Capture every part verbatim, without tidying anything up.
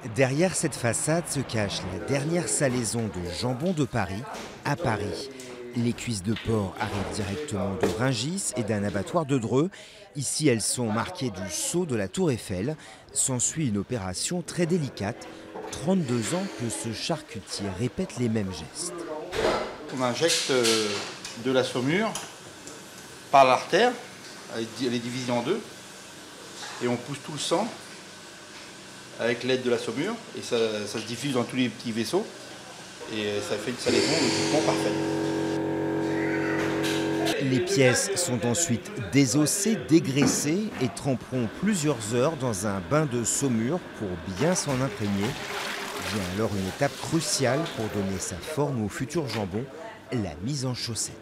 Derrière cette façade se cache la dernière salaison de jambon de Paris, à Paris. Les cuisses de porc arrivent directement de Rungis et d'un abattoir de Dreux. Ici, elles sont marquées du sceau de la Tour Eiffel. S'ensuit une opération très délicate. trente-deux ans que ce charcutier répète les mêmes gestes. On injecte de la saumure par l'artère, elle est divisée en deux, et on pousse tout le sang avec l'aide de la saumure, et ça, ça se diffuse dans tous les petits vaisseaux, et ça fait une salaison de jupon parfait. Les pièces sont ensuite désossées, dégraissées et tremperont plusieurs heures dans un bain de saumure pour bien s'en imprégner. Vient alors une étape cruciale pour donner sa forme au futur jambon, la mise en chaussette.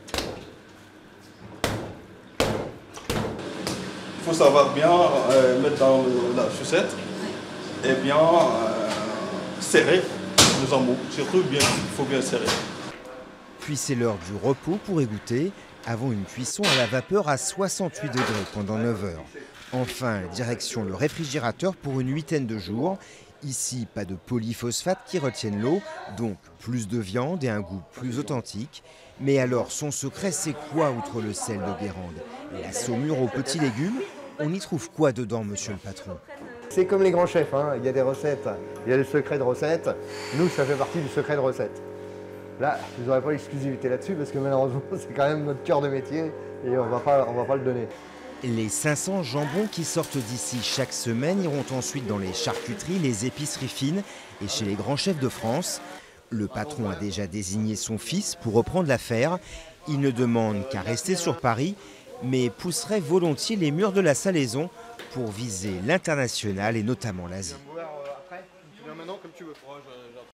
Il faut savoir bien euh, mettre dans le, la chaussette et bien euh, serrer le jambon. Surtout, bien, il faut bien serrer. Puis c'est l'heure du repos pour égoutter, avant une cuisson à la vapeur à soixante-huit degrés pendant neuf heures. Enfin, direction le réfrigérateur pour une huitaine de jours. Ici, pas de polyphosphate qui retiennent l'eau, donc plus de viande et un goût plus authentique. Mais alors, son secret, c'est quoi outre le sel de Guérande? La saumure aux petits légumes? On y trouve quoi dedans, monsieur le patron? C'est comme les grands chefs, hein. Il y a des recettes, il y a des secrets de recettes. Nous, ça fait partie du secret de recettes. Là, vous n'aurez pas l'exclusivité là-dessus parce que malheureusement, c'est quand même notre cœur de métier et on ne va pas le donner. Les cinq cents jambons qui sortent d'ici chaque semaine iront ensuite dans les charcuteries, les épiceries fines et chez les grands chefs de France. Le patron a déjà désigné son fils pour reprendre l'affaire. Il ne demande qu'à rester sur Paris, mais pousserait volontiers les murs de la salaison pour viser l'international et notamment l'Asie.